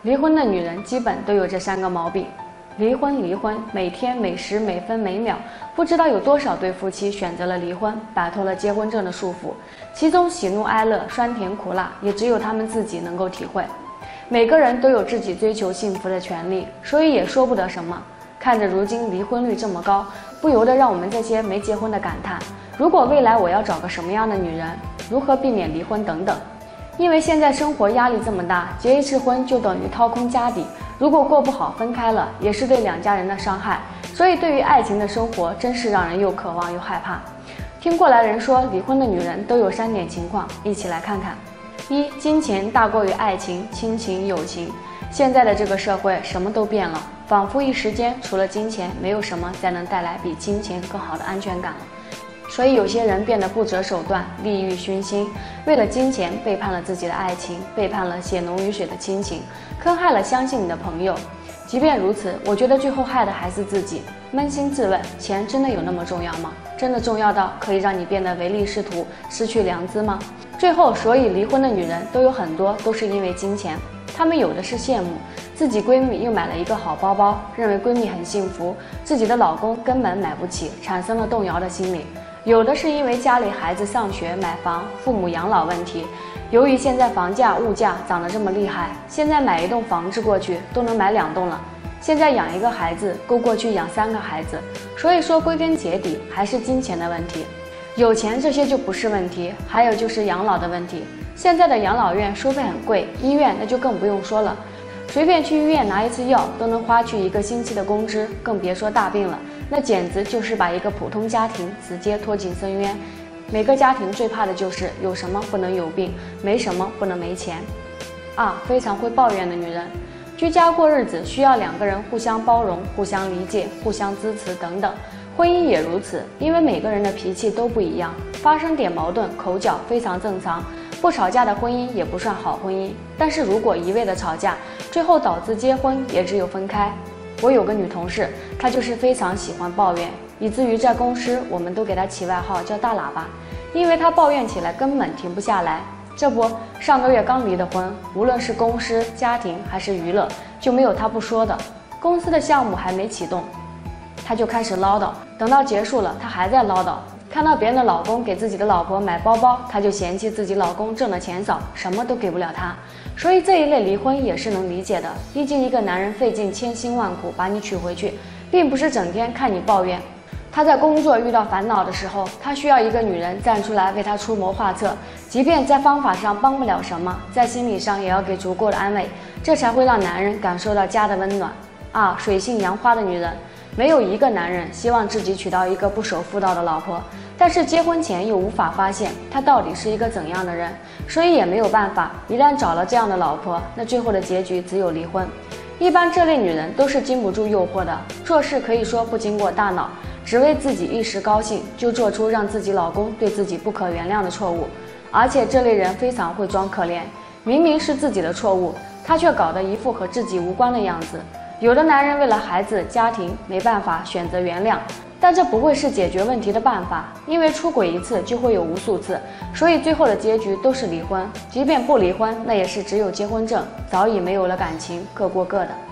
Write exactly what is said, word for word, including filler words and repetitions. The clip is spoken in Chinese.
离婚的女人基本都有这三个毛病。离婚，离婚，每天每时每分每秒，不知道有多少对夫妻选择了离婚，摆脱了结婚证的束缚，其中喜怒哀乐、酸甜苦辣，也只有他们自己能够体会。每个人都有自己追求幸福的权利，所以也说不得什么。看着如今离婚率这么高，不由得让我们这些没结婚的感叹：如果未来我要找个什么样的女人，如何避免离婚等等。因为现在生活压力这么大，结一次婚就等于掏空家底，如果过不好分开了，也是对两家人的伤害。所以对于爱情的生活，真是让人又渴望又害怕。听过来人说，离婚的女人都有三点情况，一起来看看。一、金钱大过于爱情、亲情、友情。现在的这个社会什么都变了，仿佛一时间除了金钱，没有什么再能带来比金钱更好的安全感了。所以有些人变得不择手段，利欲熏心，为了金钱背叛了自己的爱情，背叛了血浓于水的亲情，坑害了相信你的朋友。即便如此，我觉得最后害的还是自己。扪心自问，钱真的有那么重要吗？真的重要到可以让你变得唯利是图，失去良知吗？最后，所以离婚的女人都有很多都是因为金钱。她们有的是羡慕自己闺蜜又买了一个好包包，认为闺蜜很幸福，自己的老公根本买不起，产生了动摇的心理。有的是因为家里孩子上学、买房、父母养老问题。由于现在房价、物价涨得这么厉害，现在买一栋房子过去都能买两栋了。现在养一个孩子够过去养三个孩子，所以说归根结底还是金钱的问题。有钱这些就不是问题，还有就是养老的问题。现在的养老院收费很贵，医院那就更不用说了，随便去医院拿一次药都能花去一个星期的工资，更别说大病了。那简直就是把一个普通家庭直接拖进深渊。每个家庭最怕的就是有什么不能有病，没什么不能没钱。二、非常会抱怨的女人。居家过日子需要两个人互相包容、互相理解、互相支持等等，婚姻也如此，因为每个人的脾气都不一样，发生点矛盾、口角非常正常。不吵架的婚姻也不算好婚姻，但是如果一味的吵架，最后导致结婚，也只有分开。我有个女同事，她就是非常喜欢抱怨，以至于在公司我们都给她起外号叫大喇叭，因为她抱怨起来根本停不下来。这不，上个月刚离的婚，无论是公司、家庭还是娱乐，就没有她不说的。公司的项目还没启动，她就开始唠叨，等到结束了，她还在唠叨。看到别人的老公给自己的老婆买包包，她就嫌弃自己老公挣的钱少，什么都给不了她。所以这一类离婚也是能理解的，毕竟一个男人费尽千辛万苦把你娶回去，并不是整天看你抱怨。他在工作遇到烦恼的时候，他需要一个女人站出来为他出谋划策，即便在方法上帮不了什么，在心理上也要给足够的安慰，这才会让男人感受到家的温暖。二、水性杨花的女人。没有一个男人希望自己娶到一个不守妇道的老婆，但是结婚前又无法发现她到底是一个怎样的人，所以也没有办法。一旦找了这样的老婆，那最后的结局只有离婚。一般这类女人都是经不住诱惑的，做事可以说不经过大脑，只为自己一时高兴，就做出让自己老公对自己不可原谅的错误。而且这类人非常会装可怜，明明是自己的错误，他却搞得一副和自己无关的样子。有的男人为了孩子、家庭没办法选择原谅，但这不会是解决问题的办法，因为出轨一次就会有无数次，所以最后的结局都是离婚。即便不离婚，那也是只有结婚证，早已没有了感情，各过各的。